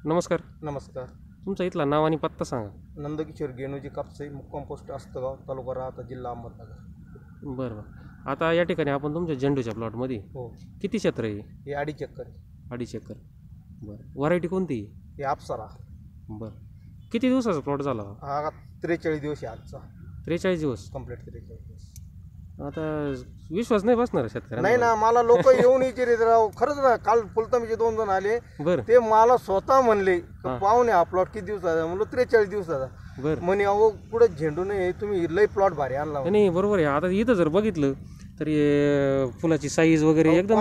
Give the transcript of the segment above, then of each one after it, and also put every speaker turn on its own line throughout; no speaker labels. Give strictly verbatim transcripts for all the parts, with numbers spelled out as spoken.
नमस्कार.
नमस्कार.
तुमचा इथला नाव आणि पत्ता सांगा.
नंदकिशोर गेणूजी कापसे, मुक्काम पोस्ट अस्तगाव, तालुका राहता, जिल्हा अहमदनगर.
बरं बरं. आता या ठिकाणी आपण तुमच्या झेंडूच्या प्लॉटमध्ये
हो.
किती क्षेत्र आहे?
हे अडीच एकर.
अडीच एकर. बरं. व्हरायटी कोणती?
हे अप्सरा.
बरं. किती दिवसाचा प्लॉट झाला?
हा त्रेचाळीस दिवस आहे आजचा.
त्रेचाळीस दिवस
कंप्लीट त्रेचाळीस दिवस.
आता विश्वास नाही बसणार शेतकऱ्यांना?
नाही ना, मला लोक येऊन विचारित राव, खरंच ना. काल फुलतमीचे दोन जण आले,
बरं,
ते मला स्वतः म्हणले पाहुणे हा प्लॉट किती दिवसाचा? म्हणलं त्रेचाळीस दिवसाचा.
बरं.
म्हणे अहो कुठे झेंडू नाही, तुम्ही लय प्लॉट भारी आणला.
नाही बरोबर आहे. आता इथं जर बघितलं तरी फुलाची साईज वगैरे एकदम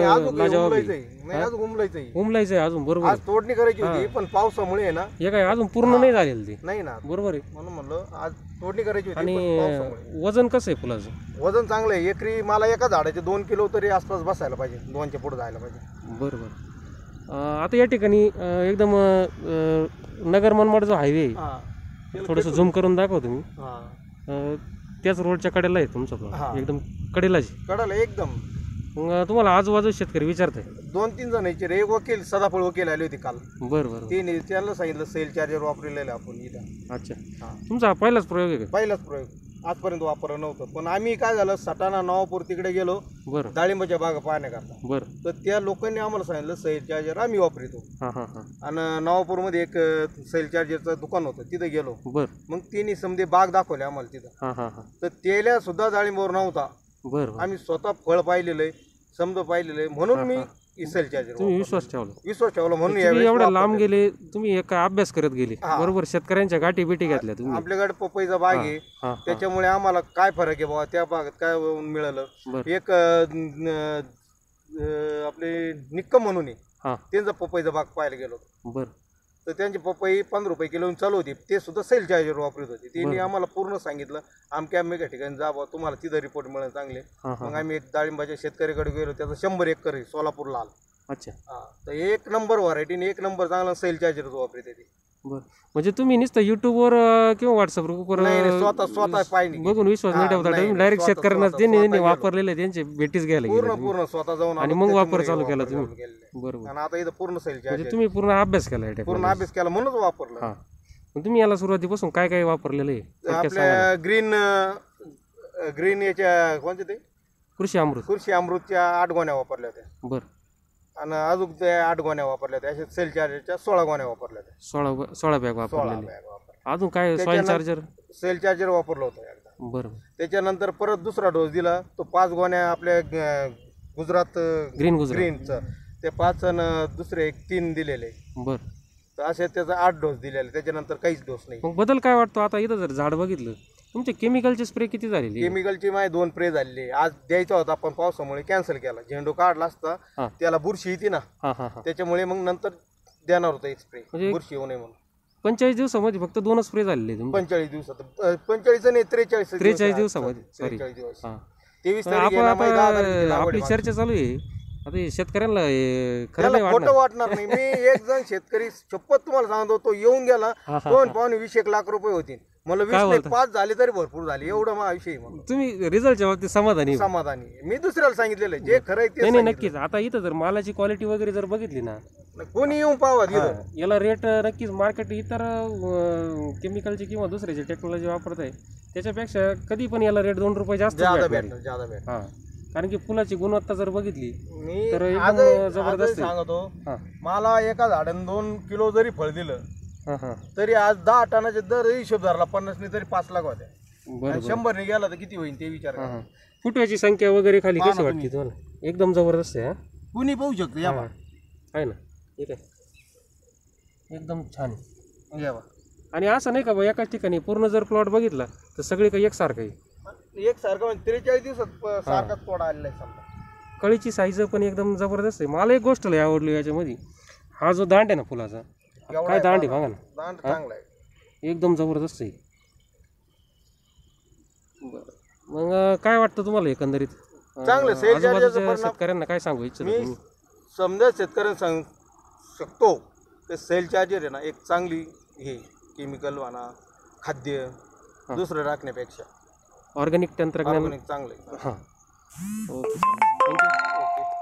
उमलायचं आहे अजून. बरोबर.
आज तोडणी करायची होती पण पावसामुळे आहे ना,
हे काय अजून पूर्ण नाही झालेलं ते.
नाही ना,
बरोबर आहे.
म्हणून म्हणलं आज तोडणी करायची होती.
आणि वजन कसं आहे फुलाचं?
वजन चांगलं आहे. एकरी मला एका झाडाचे दोन किलो तरी आसपास बसायला पाहिजे, दोनच्या पुढे जायला पाहिजे.
बरोबर. आता या ठिकाणी एकदम नगर मनमाड जो हायवे आहे, थोडंसं झूम करून दाखव तुम्ही. त्याच रोडच्या कडेला आहे तुमचा प्लॉट, एकदम कडेलाच
कडेला एकदम.
मग तुम्हाला आजूबाजू शेतकरी विचारताय?
दोन तीन जण यायचे रे. एक वकील सदाफळ वकील आले होते काल.
बरं बरं.
ते त्यांना सांगितलं सेल चार्जर वापरलेलं आपण इथं.
अच्छा. तुमचा पहिलाच प्रयोग आहे?
पहिलाच प्रयोग. आजपर्यंत वापरलं नव्हतं. पण आम्ही काय झालं, सटाणा नवापूर तिकडे गेलो.
बरं.
डाळिंबाच्या बागा पाहण्याकरता.
बरं.
तर त्या लोकांनी आम्हाला सांगितलं सैल चार्जर आम्ही वापरतो. आणि नवापूरमध्ये एक सैल चार्जरचं दुकान होतं, तिथे गेलो.
बरं.
मग तिने समजे बाग दाखवले आम्हाला तिथं. तर तेल्या सुद्धा डाळिंबावर नव्हता.
बरं.
आम्ही स्वतः फळ पाहिलेलं आहे, समजा पाहिलेलं आहे, म्हणून मी सैल चार्जर.
तुम्ही विश्वास ठेवला?
विश्वास ठेवला म्हणून
एवढ्या लांब गेले तुम्ही, एका अभ्यास करत गेले. बरोबर. शेतकऱ्यांच्या गाठी बिटी घातल्या तुम्ही.
आपल्याकडे पपईचा बाग आहे, त्याच्यामुळे आम्हाला काय फरक आहे बाबा, त्या बागात काय मिळालं. एक आपले निक्कम म्हणून आहे, त्यांचा पपईचा बाग पाहायला गेलो.
बरं.
तर त्यांची पपई पंधरा रुपये किलो चालू होती, ते सुद्धा सेल चार्जर वापरत होते. त्यांनी आम्हाला पूर्ण सांगितलं अमक्या अमक्या ठिकाणी जा बा, तुम्हाला तिथं रिपोर्ट मिळेल चांगले. मग आम्ही एक डाळिंबाच्या शेतकऱ्याकडे गेलो, त्याचा शंभर एकर आहे सोलापूर लाल. अच्छा. हा. तर एक नंबर व्हरायटी, एक नंबर चांगला सेल चार्जर वापरते ते.
बरं. म्हणजे तुम्ही नुसतं युट्यूबवर किंवा व्हॉट्सअप वर
स्वतः स्वतः पाहिजे
बघून विश्वास नाही ठेवता, डायरेक्ट शेतकऱ्यांना त्यांनी वापरलेले त्यांचे भेटीच घ्यायला
पूर्ण पूर्ण स्वतः जाऊन
आणि मग वापर चालू केला तुम्ही? बरोबर.
आणि आता इथं पूर्ण सेल चार्जर.
तुम्ही पूर्ण अभ्यास केला? पूर्ण
अभ्यास केला म्हणूनच वापरलं.
तुम्ही याला सुरुवातीपासून काय काय वापरलेलं आहे?
आपल्या ग्रीन ग्रीन याच्या कोणते ते
कृषी अमृत
कृषी अमृतच्या आठ गोण्या वापरल्या होत्या.
बरं.
आणि अजून त्या आठ गोण्या वापरल्या होत्या. अशा सेल चार्जरच्या सोळा गोण्या वापरल्या होत्या.
सोळा सोळा बॅग वापरलेले. अजून काय? सॉइल चार्जर
सेल चार्जर वापरलं होतं एकदा.
बरं.
त्याच्यानंतर परत दुसरा डोस दिला, तो पाच गोण्या आपल्या गुजरात
ग्रीन गुजरात
ग्रीनचं, ते पाच आणि दुसरे एक तीन दिलेले.
बरं.
तर असे त्याचा आठ डोस दिलेले. त्याच्यानंतर काहीच डोस नाही.
मग बदल काय वाटतो आता इथं जर झाड बघितलं? तुमचे केमिकलचे स्प्रे किती झालेले?
केमिकलची माझे दोन स्प्रे झालेले. आज द्यायचा होता पण पावसामुळे कॅन्सल केला. झेंडू काढला असता, त्याला बुरशी येते ना, त्याच्यामुळे मग नंतर देणार होता एक स्प्रे, बुरशी येऊ नये म्हणून.
पंचेचाळीस दिवसामध्ये फक्त दोनच स्प्रे झालेले?
पंचेचाळीस दिवसात. पंचेचाळीस नाही, त्रेचाळीस
त्रेचाळीस दिवसामध्ये.
त्रेचाळीस दिवस.
तेवीस आपली चर्चा चालू आहे आता. शेतकऱ्यांना खरं
खोटं वाटणार नाही. मी एक जण शेतकरी शपथ तुम्हाला सांगतो, तो येऊन गेला, दोन पावणे वीस एक लाख रुपये होतील. मला वीस पाच झाले तरी भरपूर झाले, एवढं माझा विषय.
तुम्ही रिझल्टच्या बाबतीत समाधानी?
समाधानी. मी दुसऱ्याला सांगितलेलं जे खरं आहे ते.
नाही नक्कीच. आता इथं जर मालाची क्वालिटी वगैरे जर बघितली ना,
कोणी येऊन पाहावा
याला रेट नक्कीच मार्केट इतर केमिकलची किंवा दुसऱ्याची टेक्नॉलॉजी वापरत आहे त्याच्यापेक्षा कधी पण याला रेट दोन रुपये जास्त भेटणार. कारण की फुलाची गुणवत्ता जर बघितली तर जबरदस्त
सांगतो. मला एका झाडाने दोन किलो जरी फळ दिलं तरी आज दहा टनाचे दर हिशोब धरला, पन्नास ने तरी पाच लाख होत्या. शंभर ने गेला तर किती होईल ते विचार करा.
फुटव्याची संख्या वगैरे खाली कशी वाटते तुम्हाला? एकदम जबरदस्त आहे.
कुणी पाहू शकतो या
आहे ना. ठीक आहे, एकदम छान
आहे.
आणि असं नाही का बा एकाच ठिकाणी पूर्ण जर प्लॉट बघितला तर सगळी काही एकसारखं आहे.
एकसारखं म्हणजे त्रेचाळीस दिवसात सारखा तोडा आलेला आहे. समजा
कळीची साईज पण एकदम जबरदस्त आहे. मला एक गोष्ट लय आवडली याच्यामध्ये, हा जो दांड आहे ना फुलाचा, काय दांड आहे बघा ना,
दांड चांगला आहे,
एकदम जबरदस्त आहे. बरं. मग काय वाटतं तुम्हाला एकंदरीत
चांगलं सेल चार्जरचं?
शेतकऱ्यांना काय सांगू इच्छिता तुम्ही?
समजा शेतकऱ्यांना सांगू शकतो ते सेल चार्जर आहे ना, एक चांगली हे केमिकल म्हणा खाद्य दुसरं टाकण्यापेक्षा ऑर्गॅनिक तंत्रज्ञान चांगलं आहे. हां, ओके, थँक्यू. ओके.